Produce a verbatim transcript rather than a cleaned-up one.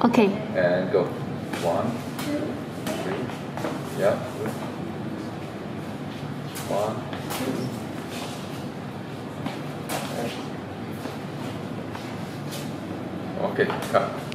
Okay. And go. One, two, three. Yeah. Good. One, two. Okay, cut.